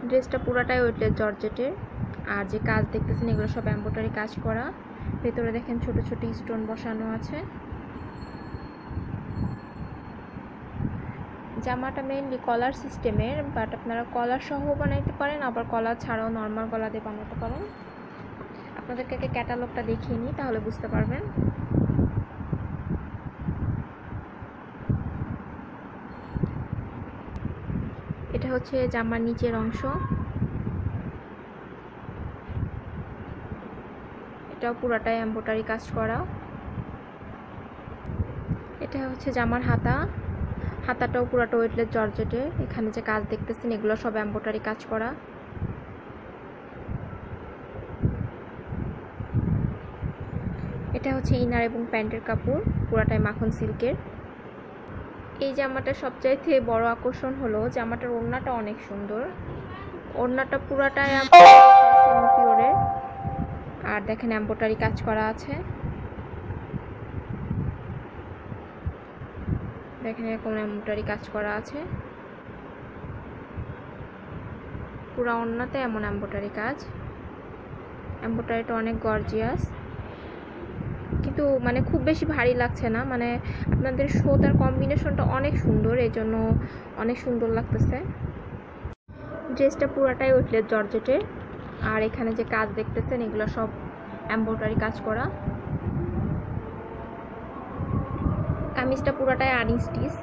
ড্রেসটা পুরাটাই ওয়েটলেস জর্জেটের, আর যে কাজ দেখতেছেন এগুলো সব এমব্রয়ডারি কাজ করা। ভেতরে দেখেন ছোট ছোট স্টোন বসানো আছে। জামাটা মেইনলি কলার সিস্টেমের, বাট আপনারা কলার সহ বানাইতে পারেন, আবার কলার ছাড়াও নর্মাল গলা দিয়ে বানাতে পারেন। আপনাদেরকে ক্যাটালগটা দেখিয়ে নিই, তাহলে বুঝতে পারবেন। এটা হচ্ছে জামার নিচের অংশ, এটাও পুরাটাই এমব্রয়ডারি কাজ করা। এটা হচ্ছে জামার হাতা, হাতাটাও পুরাটা ওয়েটলেস জর্জেটের। এখানে যে কাজ দেখতেছেন এগুলো সব এমব্রয়ডারি কাজ করা। এটা হচ্ছে ইনার এবং প্যান্টের কাপড়, পুরাটাই মাখন সিল্কের। এই জামাটার সবচাইতে বড় আকর্ষণ হলো জামাটার ওড়নাটা অনেক সুন্দর। ওড়নাটা পুরাটাই সেমি পিওরের, আর দেখেন এমব্রয়ডারি কাজ করা আছে। দেখেন এরকম এমব্রয়ডারি কাজ করা আছে পুরা ওড়নাতে, এমন এমব্রয়ডারি কাজ। এমব্রয়ডারিটা অনেক গর্জিয়াস, কিন্তু মানে খুব বেশি ভারী লাগছে না, মানে আপনাদের সুতার কম্বিনেশনটা অনেক সুন্দর, এই জন্য অনেক সুন্দর লাগতেছে। ড্রেসটা পুরাটাই ওয়েটলেস জর্জেটের, আর এখানে যে কাজ দেখতেছেন এগুলো সব এমব্রয়ডারি কাজ করা। কামিজটা পুরাটাই আনস্টিচ,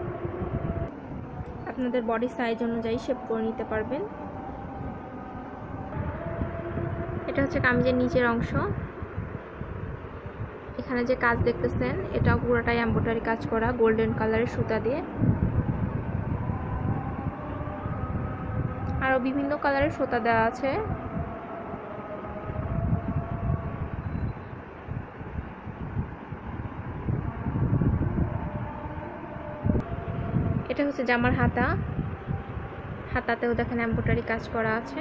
আপনাদের বডি সাইজ অনুযায়ী শেপ করে নিতে পারবেন। এটা হচ্ছে কামিজের নিচের অংশ, এখানে যে কাজ দেখতেছেন এটাও পুরোটাই এমব্রয়ডারি কাজ করা গোল্ডেন কালারের সুতা দিয়ে। আরো বিভিন্ন কালারের সুতা দেওয়া আছে। এটা হচ্ছে জামার হাতা, হাতাতেও দেখেন এমব্রয়ডারি কাজ করা আছে,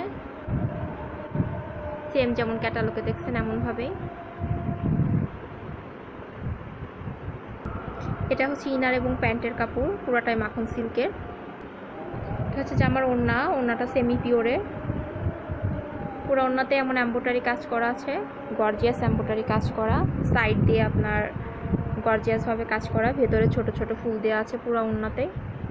সেম যেমন ক্যাটালগে দেখছেন এমন ভাবেই। এটা হচ্ছে ইনার এবং প্যান্টের কাপড়, পুরোটাই মাখন সিল্কের। এটা হচ্ছে জামার ওড়না, ওড়নাটা সেমি পিওরের, পুরো ওড়নাতে এমন এমব্রয়ডারি কাজ করা আছে, গর্জিয়াস এমব্রয়ডারি কাজ করা, সাইড দিয়ে আপনার গর্জিয়াস ভাবে কাজ করা, ভেতরে ছোট ছোট ফুল দেওয়া আছে পুরো ওড়নাতে।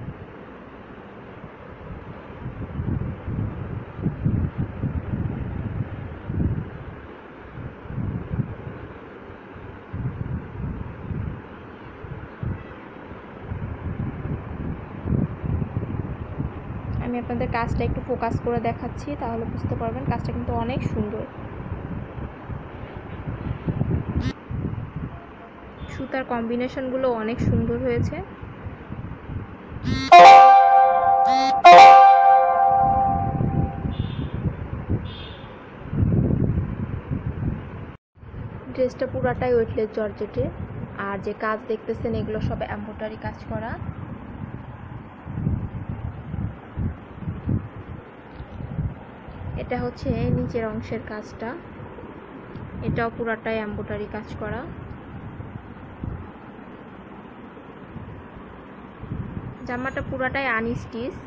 আমি আপনাদের কাজটা একটু ফোকাস করে দেখাচ্ছি, তাহলে বুঝতে পারবেন কাজটা কিন্তু অনেক সুন্দর। সুতার কম্বিনেশনগুলো অনেক সুন্দর হয়েছে। ড্রেসটা পুরাটাই ওয়েটলেস জর্জেটের, আর যে কাজ দেখতেছেন এগুলো সব এমব্রয়ডারি কাজ করা। এটা হচ্ছে নিচের অংশের কাজটা, এটাও পুরাটাই এমব্রয়ডারি কাজ করা। জামাটা পুরাটাই আনস্টিচ।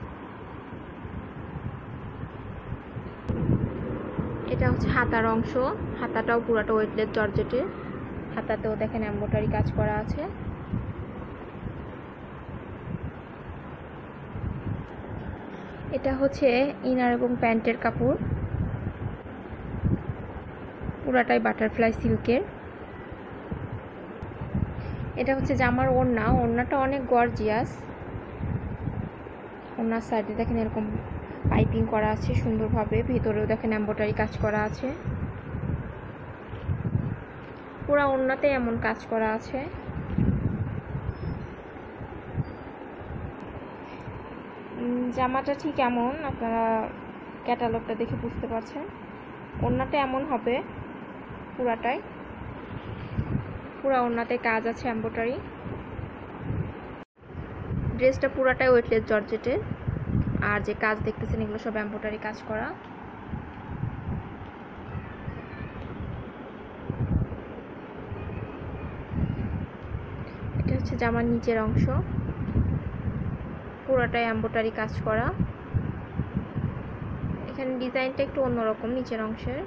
এটা হচ্ছে হাতার অংশ, হাতাটাও পুরাটা ওয়েটলেস জর্জেটের, হাতাতেও দেখেন এমব্রয়ডারি কাজ করা আছে। এটা হচ্ছে ইনার এবং প্যান্টের কাপড়, পুরাটাই বাটারফ্লাই সিল্কের। এটা হচ্ছে জামার ওড়না, ওড়নাটা অনেক গর্জিয়াস, ওড়নার সাইডে দেখেন এরকম পাইপিং করা আছে সুন্দরভাবে, ভিতরেও দেখেন এমব্রয়ডারি কাজ করা আছে, পুরা ওড়নাতে এমন কাজ করা আছে। জামাটা ঠিক এমন, আপনারা ক্যাটালগটা দেখে বুঝতে পারছেন। ওড়নাটা এমন হবে পুরাটাই, পুরা ওড়নাতে কাজ আছে এমব্রয়ডারি। ড্রেসটা পুরাটাই ওয়েটলেস জর্জেটের, আর যে কাজ দেখতেছেন এগুলো সব এমব্রয়ডারি কাজ করা। এটা হচ্ছে জামার নিচের অংশ, পুরাটাই এমব্রয়ডারি কাজ করা। এখানে ডিজাইনটা একটু অন্যরকম নিচের অংশের।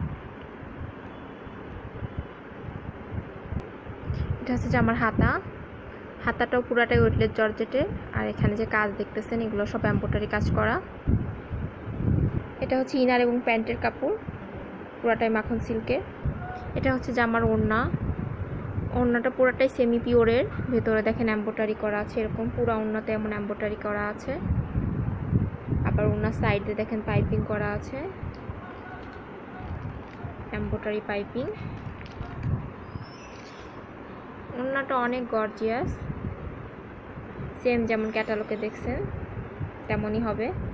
এটা হচ্ছে জামার হাতাটাও পুরাটাই ওয়েটলেস জর্জেটের। আর এখানে যে কাজ দেখতেছেন এগুলো সব এমব্রয়ডারি কাজ করা। এটা হচ্ছে ইনার এবং প্যান্টের কাপড়, পুরাটাই মাখন সিল্কের। এটা হচ্ছে জামার ওড়নাটা পুরাটাই সেমি পিওরের, ভেতরে দেখেন এমব্রয়ডারি করা আছে, এরকম পুরা ওড়নাতে এমন এমব্রয়ডারি করা আছে। আবার ওড়নার সাইডে দেখেন পাইপিং করা আছে, এমব্রয়ডারি পাইপিং। ওড়নাটা অনেক গর্জিয়াস, সেম যেমন ক্যাটালগে দেখছেন তেমনই হবে।